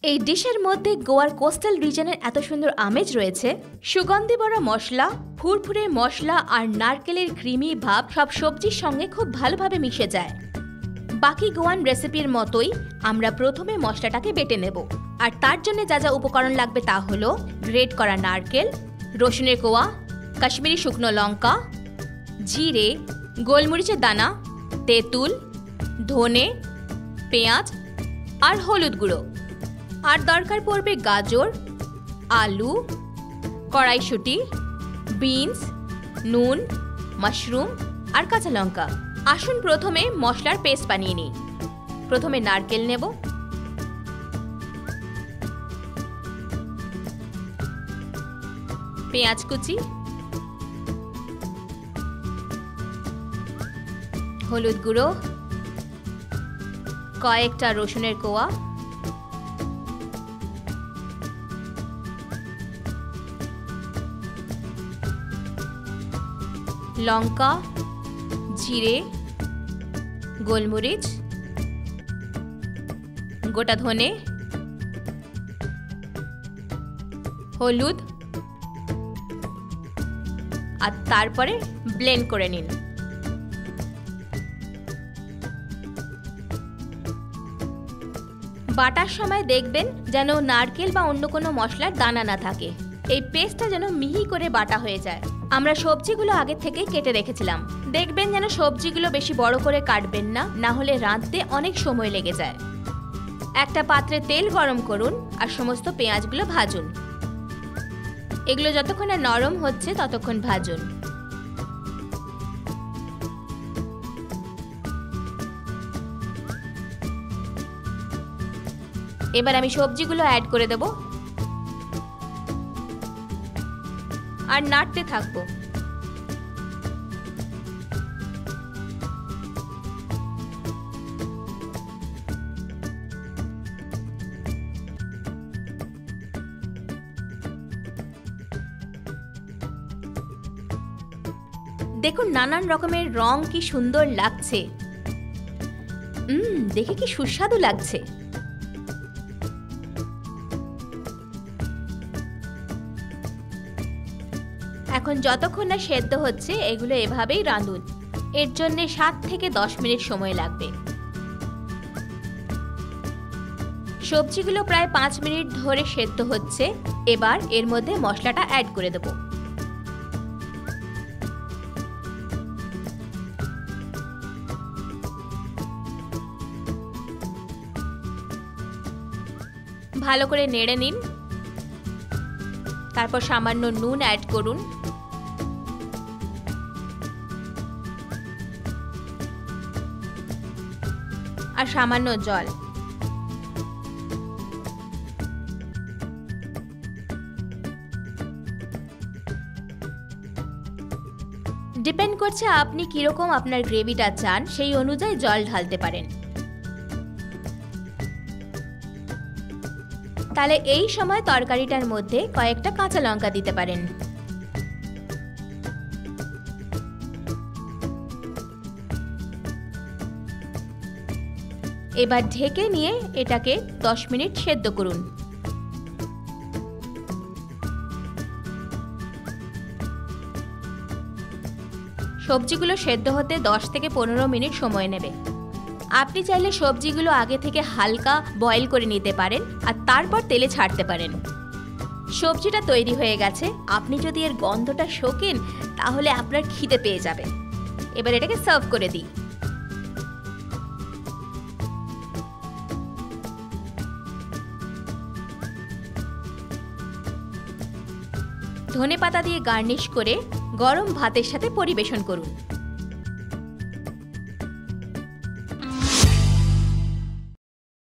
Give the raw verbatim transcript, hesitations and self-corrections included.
এই ডিশের মধ্যে গোয়ার কোস্টাল রিজনের এত সুন্দর আমেজ রয়েছে। সুগন্ধি ভরা মশলা, ফুরফুরে মশলা আর নারকেলের ক্রিমি ভাব সব সবজির সঙ্গে খুব ভালোভাবে মিশে যায়। বাকি গোয়ান রেসিপির মতোই আমরা প্রথমে মশলাটাকে বেটে নেব। আর তার জন্য যা যা উপকরণ লাগবে তা হলো গ্রেট করা নারকেল, রসুনের কোয়া, কাশ্মীরি শুকনো লঙ্কা, জিরে, গোলমরিচের দানা, তেঁতুল, ধনে, পেঁয়াজ আর হলুদ গুঁড়ো। আর দরকার পড়বে গাজর, আলু, কড়াইশুঁটি, বিনস, নুন, মাশরুম আর কাঁচা লঙ্কা। আসুন প্রথমে মশলার পেস্ট বানিয়ে নিই। প্রথমে নারকেল নেব, পেঁয়াজ কুচি, হলুদ গুঁড়ো, কয়েকটা রসুনের কোয়া, লঙ্কা, জিরে, গোলমরিচ, গোটা ধনে, হলুদ আর তারপরে ব্লেন্ড করে নিন। বাটার সময় দেখবেন যেন নারকেল বা অন্য কোনো মশলার দানা না থাকে। এই পেস্টটা যেন মিহি করে বাটা হয়ে যায়। আমরা সবজিগুলো আগে থেকেই কেটে রেখেছিলাম। দেখবেন যেন সবজিগুলো বেশি বড় করে কাটবেন না, না হলে রাঁধতে অনেক সময় লেগে যায়। একটা পাত্রে তেল গরম করুন আর সমস্ত পেঁয়াজগুলো ভাজুন। এগুলো যতক্ষণ না নরম হচ্ছে ততক্ষণ ভাজুন। এবার আমি সবজিগুলো অ্যাড করে দেব আর নাড়তে থাকবো। দেখুন নানান রকমের রং কি সুন্দর লাগছে। হুম দেখে কি সুস্বাদু লাগছে। এখন যতক্ষণ না সেদ্ধ হচ্ছে এগুলো এভাবেই রাঁধুন। এর জন্য সাত থেকে দশ মিনিট সময় লাগবে। সবজিগুলো প্রায় পাঁচ মিনিট ধরে সেদ্ধ হচ্ছে। এবার এর মধ্যে মশলাটা অ্যাড করে দেব। ভালো করে নেড়ে নিন। তারপর সামান্য নুন অ্যাড করুন। আর সামান্য জল। ডিপেন্ড করছে আপনি কিরকম আপনার গ্রেভিটা চান, সেই অনুযায়ী জল ঢালতে পারেন। তাহলে এই সময় তরকারিটার মধ্যে কয়েকটা কাঁচা লঙ্কা দিতে পারেন। এবার ঢেকে নিয়ে এটাকে দশ মিনিট সেদ্ধ করুন। সবজিগুলো সেদ্ধ হতে দশ থেকে পনেরো মিনিট সময় নেবে। আপনি চাইলে সবজিগুলো আগে থেকে হালকা বয়েল করে নিতে পারেন আর তারপর তেলে ছাড়তে পারেন। সবজিটা তৈরি হয়ে গেছে। আপনি যদি এর গন্ধটা শোকেন তাহলে আপনার খিদে পেয়ে যাবে। এবার এটাকে সার্ভ করে দিই। ধনেপাতা দিয়ে গার্নিশ করে গরম ভাতের সাথে পরিবেশন করুন।